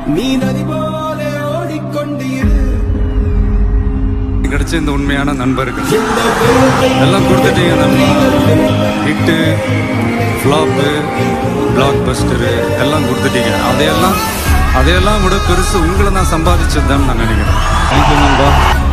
நீ நதி போல ஓடிக்கொண்டீரு. கிடைச்ச இந்த உண்மையான நண்பர்கள் எல்லாம் கொடுத்துட்டீங்க. நம்ம ஹிட்டு, ஃப்ளாப்பு, பிளாக் பஸ்டரு எல்லாம் கொடுத்துட்டீங்க. அதையெல்லாம் விட பெருசு உங்களை நான் சம்பாதிச்சதுதான் நான் நினைக்கிறேன். தேங்க்யூ நண்பா.